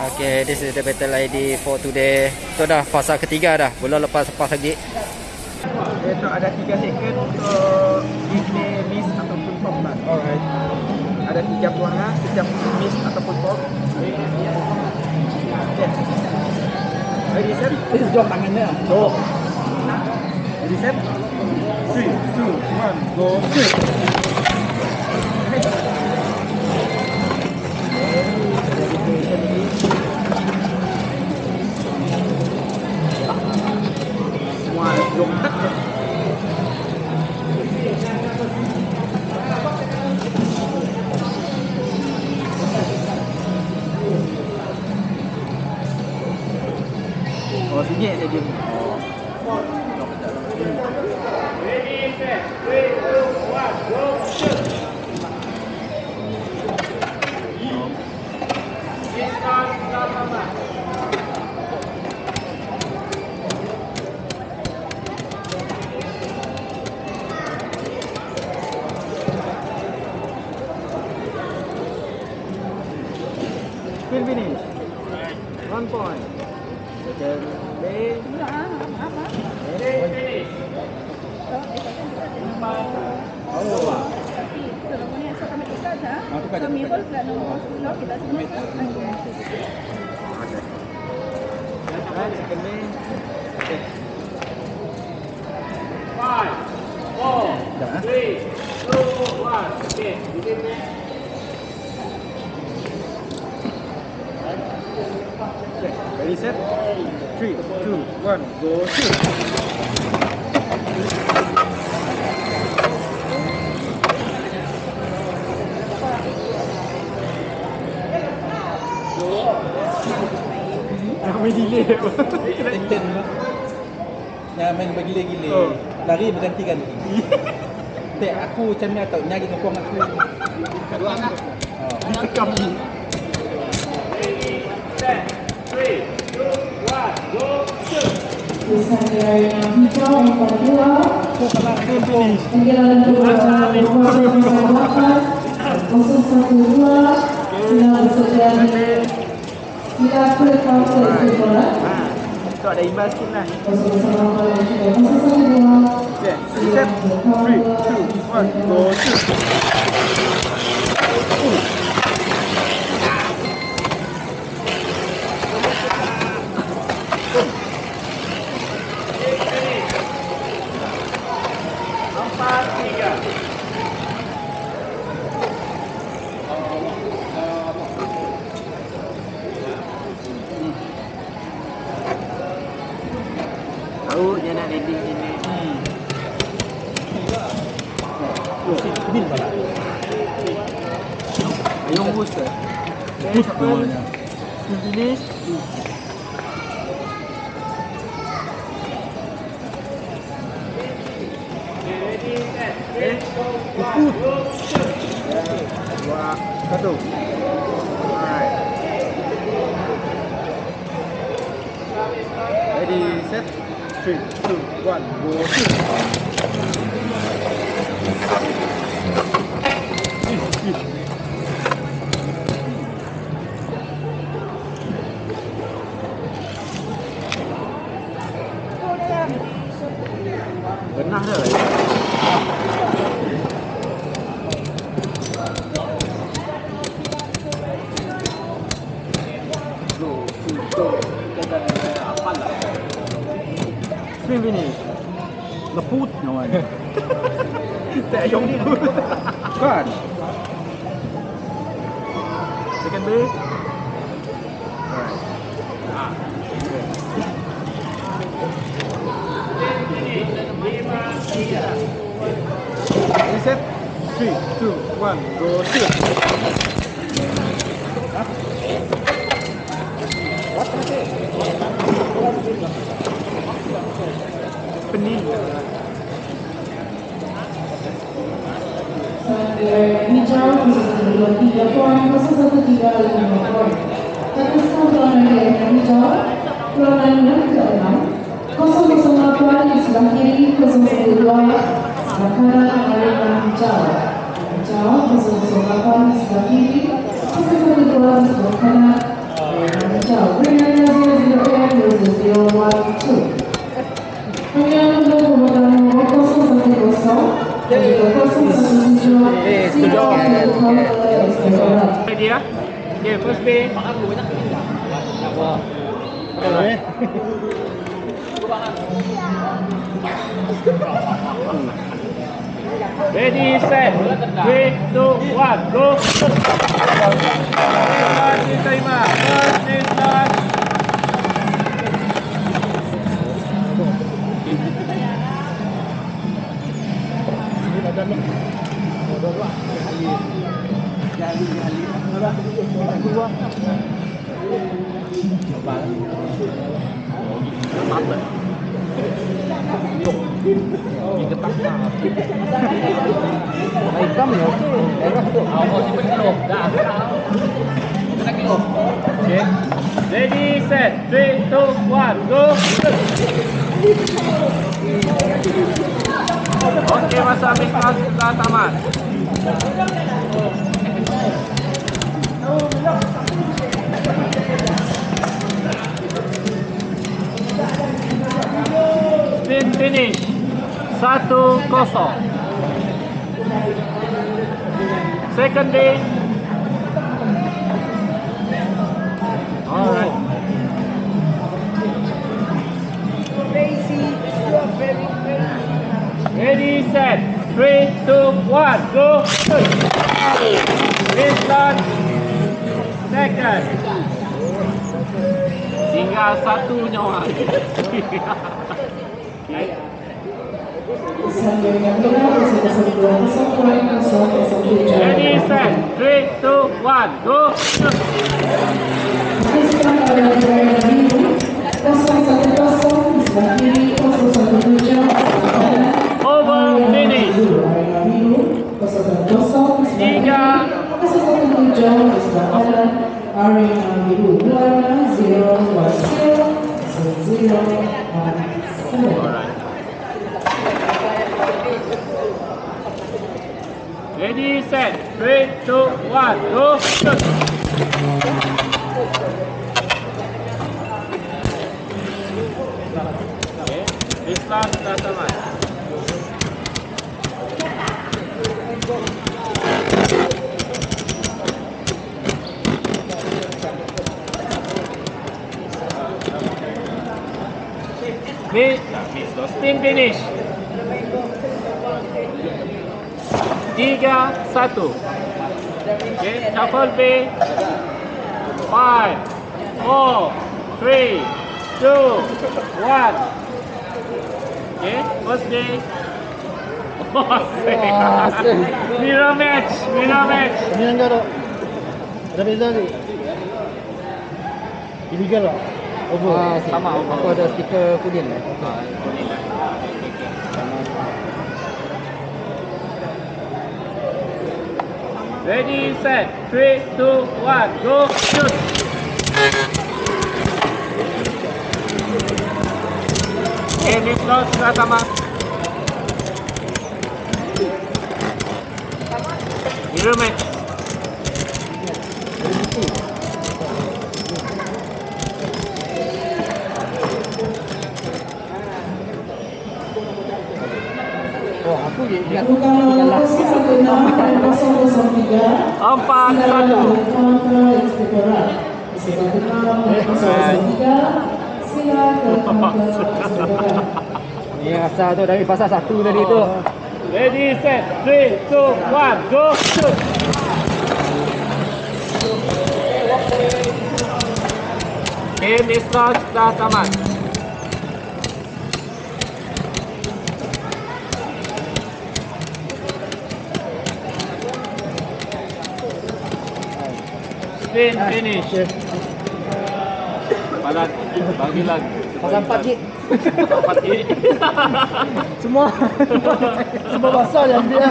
Okay, this is the battle ID for today. Itu dah fasa ketiga dah. Belum lepas lagi. Itu ada 3 second untuk display miss ataupun pop lah. Alright. Ada 3 peluangan, setiap miss ataupun pop. Okay. Ready set? Ini jauh tangannya. Jauh. Ready set? 3, 2, 1, go. Semua jom tak. Oh, sini saya jom. Ready, set, 3, 2, 1, go, shoot. Spin finish. 1 point. Second base. Finish. Oh. Kami pun sudah nombor 10 kita semua. Right, second base. Okay. 5, 4, 3, 2, 1. Okay, begin. Ready, set? 3, 2, 1, go, shoot! Nak main delay apa? Taken lah. Yang main bergila-gila. Lari bergantikan. Tak, aku macam ni atau nyari ngepong aku. Dua kan? Tekam ni. Ready, set, 3, 2, 1, go, shoot! Sanggaran yang hijau yang kedua, sanggaran kedua 012 sudah bersedia kita boleh counter itu bola. Itu ada imbas sikit lah. 012 Okay, set, 3, 2, 1, go, shoot! Tahu dia nak landing sini. Bil pala. Ayong booster. Okay, namanya. Finish. Ready, set, 3, 2, 1, go, shoot! 2, 1. Alright. Ready, set, 3, 2, 1, go, shoot! Benar dah. Spin finish. Leput namanya. Tak yang ni tu. Kan? Second base. Alright. Reset. 3, 2, 1, go, shoot! Pening. Sanggaran hijau 013 poin, 013 poin. Teruskan perlawanan yang hijau, perlawanan yang ke-6, 008 di sebelah kiri, 012 sebelah kanan arena hijau. Hijau 008 di sebelah kiri, 012 di sebelah kanan arena Hanya untuk pemegang nomor 010 dan juga 017 silakan ke Inspektorat. Ready ya? Okay, first day. Ready, set, 3, 2, 1, go! Terima, start. Okay. Ready, set, 3, 2, 1, go! Okey, masa ambil kelas sudah tamat. Spin finish 1-0. Second day. Alright. Ready, set, 3, 2, 1, go! Restart. Second. Tinggal 1 nyawa. Ready, set, 3, 2, 1, go! Over, finish. 3. Ready, set, 3, 2, 1, go! Okay, restart sudah tamat. Spin finish 3-1. Okay, shuffle B. 5, 4, 3, 2, 1. Okay, first day. Mirror match. Ini enggak ada. Ada beza ni. Illegal lah. Over. Sama. Aku ada stiker kuning. Ready, set, 3, 2, 1, go, shoot! Game is not sudah tamat. Mirror match. Oh, aku ingat Bukan nomor 016 dan 003 4-1. ke Inspektorat. 016 dan 003 silakan ke Inspektorat. ni rasa tu dari pasal 1 tadi tu. Ready, set, 3, 2, 1, go, shoot! Game is not sudah tamat. Spin finish. Padat, bagi lagi. Pasal 4 gig. 4 gig. Semua basah yang dia.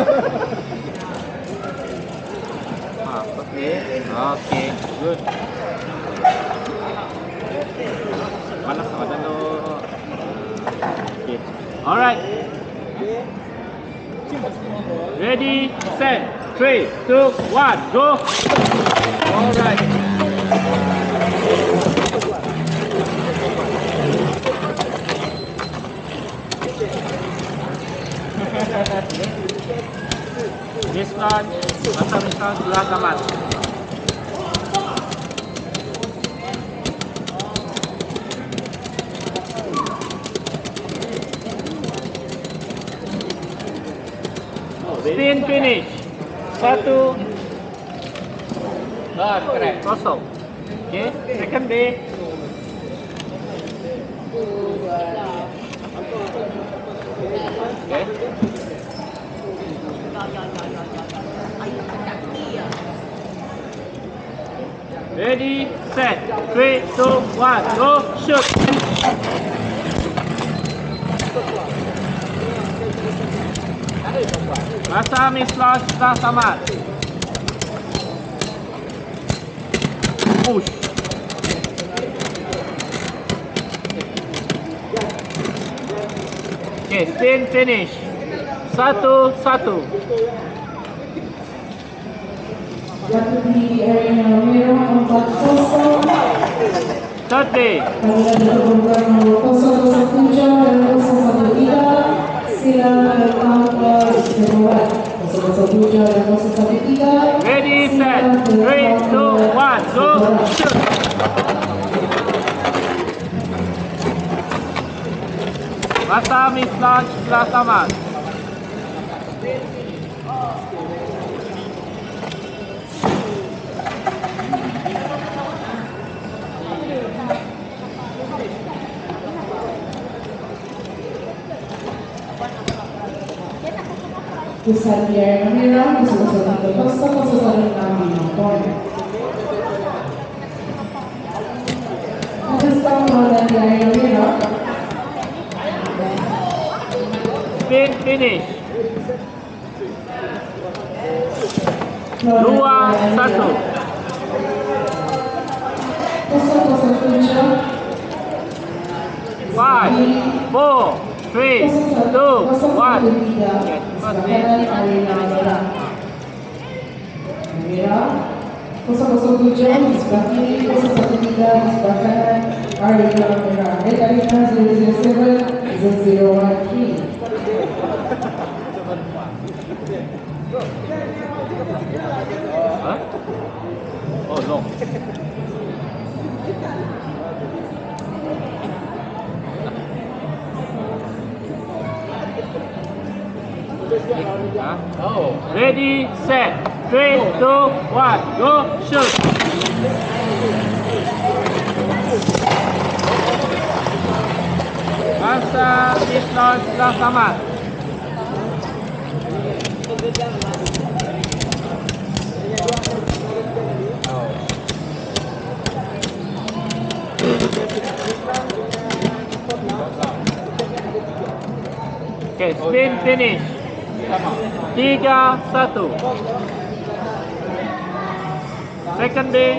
Okay, good. Mana kawasan lo? Okay. Alright. Ready, set, 3, 2, 1, go! Alright. Miss launch, masa miss launch setelah tamat. Spin finish. 1, correct. Kosong. Okay, second day. Okay. Ready, set, 3, 2, 1, go, shoot. Masa miss launch setelah tamat. Push. Okay, spin finish. 1, 1. Jatuh di area merah 4-0. Third day. Kalian berhubungan nomor 007 dan 013. Sila datang ke istirahat. 007 dan 013. Ready, set, 3, 2, 1, go, shoot. Masa miss launch setelah tamat. Pusat di area merah 013 poin. Ada sama dan di area merah. Spin finish. 2, 1. 007. 5, 4, 3, 2, 1. Sebelah arena merah. Merah 007 di sebelah kiri, 013 di sebelah kanan. Arena merah. Red Arena 007 013. Huh? Oh, long. Oh. Ready, set, 3, 2, 1, go, shoot. Masa miss launch setelah tamat. Okay, spin finish. 3, 1. Second day.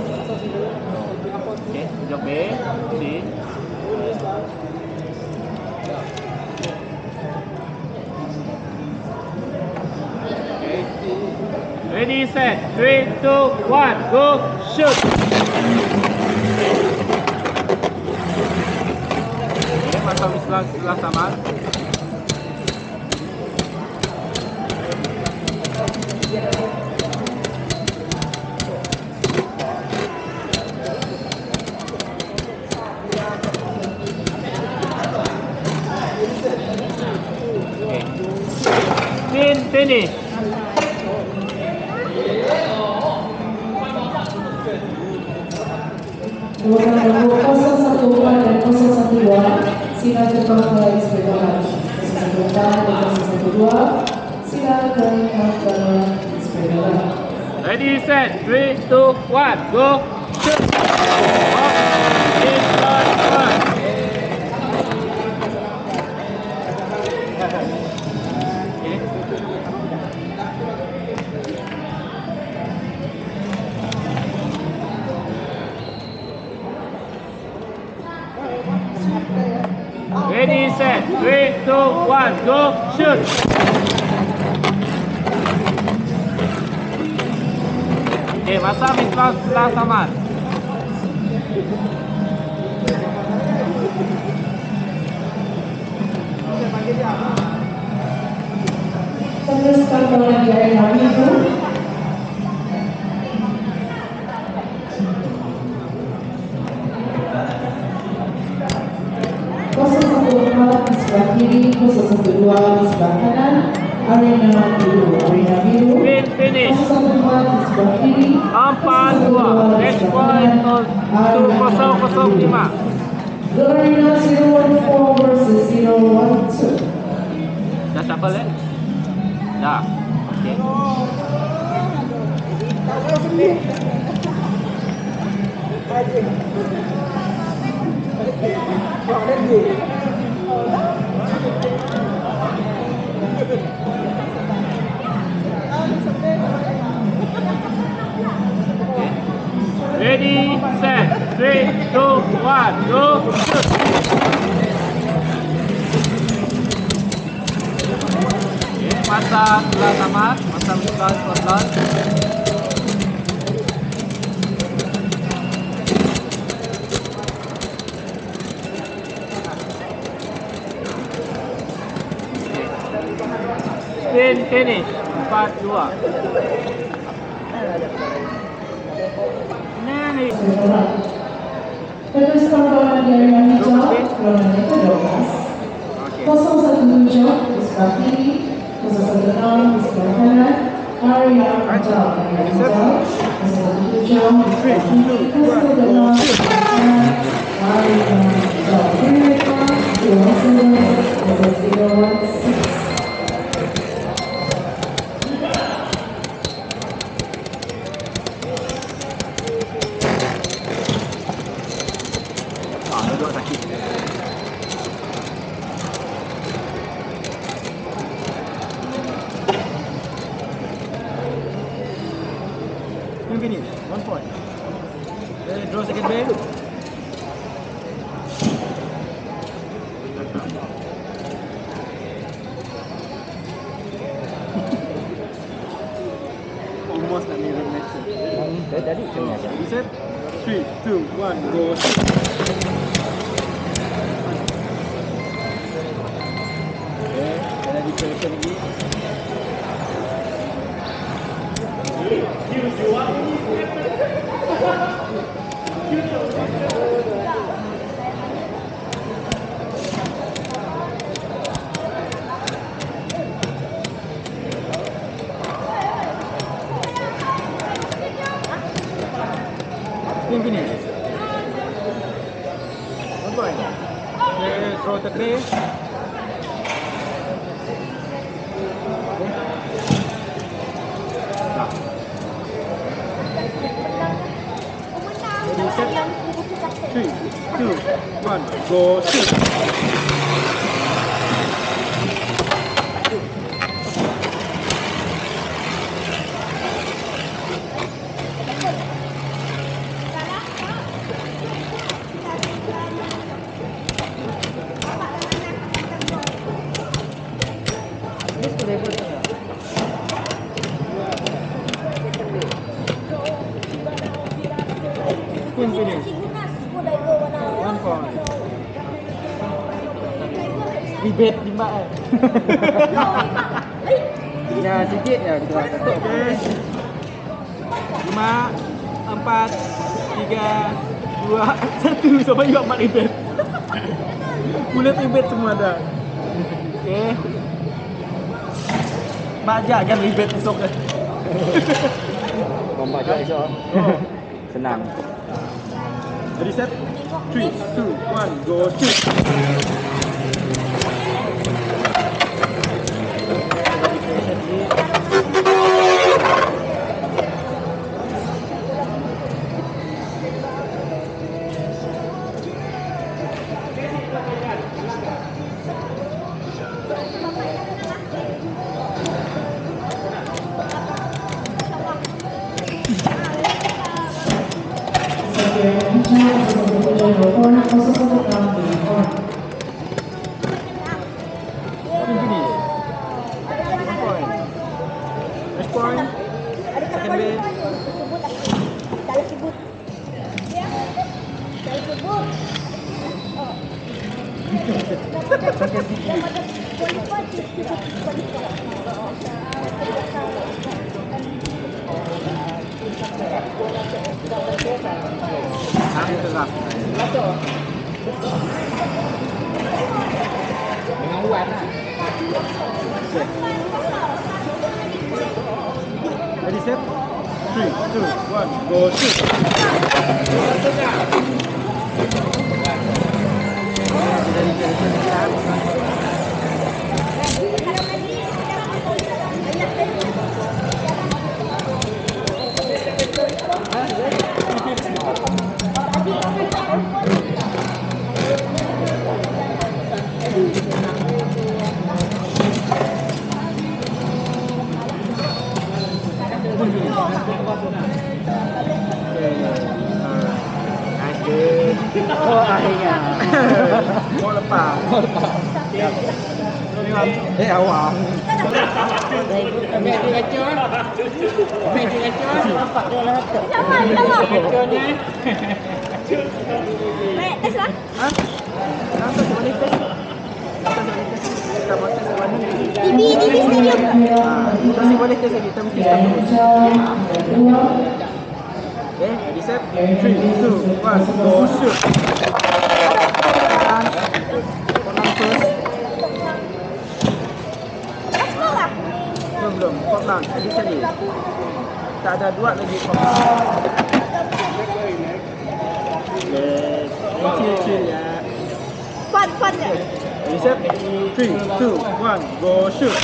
Okay, job B, C. Okay. Ready, set, 3, 2, 1, go, shoot. Okay, masa miss launch setelah tamat. Spin finish. Nomor 014 dan 012 sila cepat ke inspektorat. 014 dan 012 sila ke inspektorat. Ready, set, 3, 2, 1, go, shoot. Miss launch 1. Ready, set, 3, 2, 1, go, shoot. Okay, masa miss launch setelah tamat. Teruskan bola di arena biru. Kosong 1-4 di sebelah kiri, 012 di sebelah kanan. Arena biru. 014 di sebelah kiri, 4-2. Next point untuk 005. The arena 014 versus 012. Dah shuffle Dah. Okey. Ready, set, 3, 2, 1, go! Masa telah tamat, masa bukan pelan. Spin finish 4-2. Nice. Teruskan bola di arena hijau. Lawannya ke-12. 017 di sebelah kiri, 016 di sebelah kanan. Arena hijau. Arena hijau. 017 di sebelah kiri, 016 di sebelah kanan. Arena hijau. Mereka 2-0. Duduk sakit. Finish, 1 point. Okay, draw second base. Almost nak mirror match. Tadi Set 3, 2, 1, go. Okay, ada di position lagi. Finish. 1 point. Okay, throw the tray. Ready, set. 3, 2, 1, go, shoot. Finish. 1 point. Ribet limbak kan? Ya sikit ya kita tutup. Okey. 5, 4, 3, 2, 1. Sampai juga 4 ribet. Kulit ribet semua dah. Okey. Mak jangan ribet esok ke. Bomba je esok. Senang. Ready, set. 3, 2, 1, go, shoot. Ambil gerak. Dengan uan lah. Ready set? 3, 2, 1, go shoot. Oh, akhirnya. Mau lepas. Awang. Tes lah. TV stadium. Masih boleh tes lagi. Kita mesti start terus. Okay, ready set? 3, 2, 1, go shoot. Konan first. Belum. Konan. Ready sekali. Tak ada dua lagi konan. Kecil-kecil ya. Fun je. Ready set? 3, 2, 1, go shoot.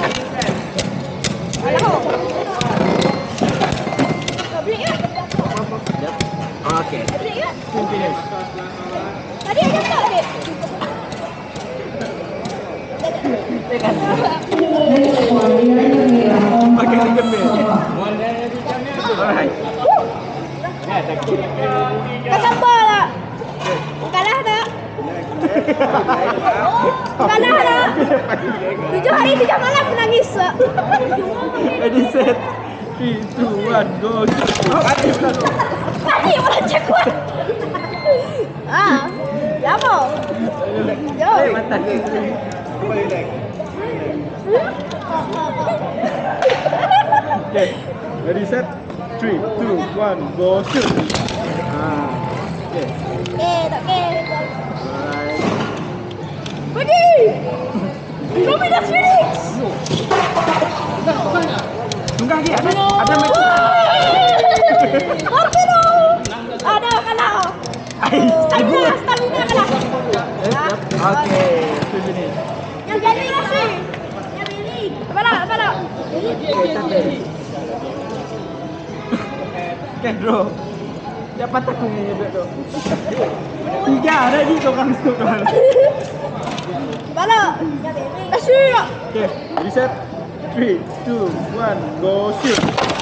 Okay. Finish. Tadi ada tak adik? Pakai dikembil. Alright. Kau sabar lah. Kalah tak? Kalah tak? 7 hari 7 malam aku nangis. Ready set? 3, 2, 1, go shoot. Mati malah cekuat. Apa? Jom. Mantap. Okay. Ready set? 3, 2, 1, go shoot. Okay. Tak okey. Alright. Pergi. Dominus Phoenix. Tunggang lagi. Ada match. Apa tu? Ada kalah. Stamina kalah. Okay. Finish. Yang jadi nasi. Yang beli. Apa nak? Okay, cantik. Okay, bro. Dapat aku ni duduk tu. 3 ada ni korang tu. Bala. Nasi. Okay, ready set? 3, 2, 1, go shoot.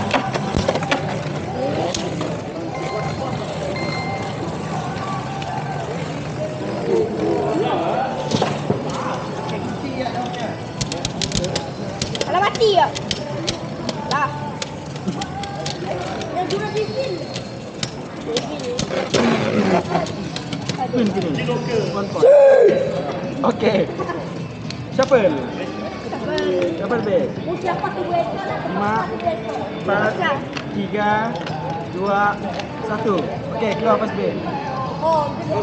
Kalau mati ya. Dah. Yang guna bikin. Finish. 1 point. Okay. Siapa? Siapa lebih? Siapa tu buat lah? 5, 4, 3, 2, 1. Okay, keluar pas B. Oh,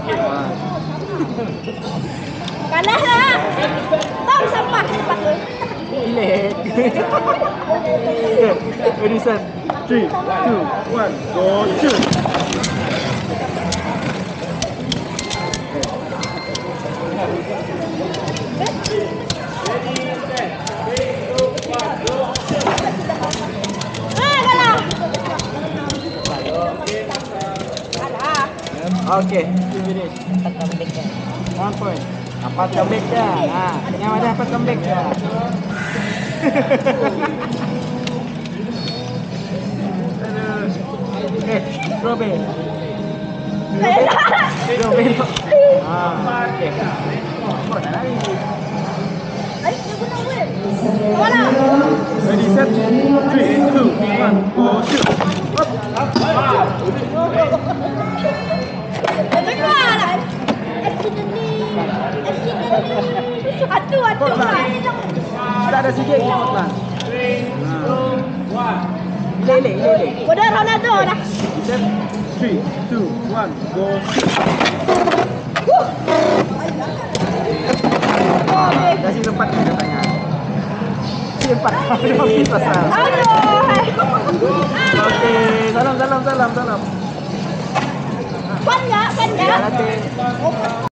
kalah lah. Tong sampah lepas tu. Pilih. Okay, ready set? 3, 2, 1, go shoot. Kalah. Kalah. Okay, finish. 1 point. Dapat comeback dah. Yang ada dapat comeback dah. Okay, Robin. Robin. Okay. Oh, dah lari. Adik dia guna wheel. Mana? Ready, set, 3, 2, 1, go shoot. Tengok lah. Accidentally. Atu. Tak ada sikit ni Hotman. Ilek. Udah Ronaldo dah. 3, 2, 1, go. Kasih tempat ni katanya. Tempat dia habis pasal. Aduh. Okey, salam. Kan enggak? Ya, nanti.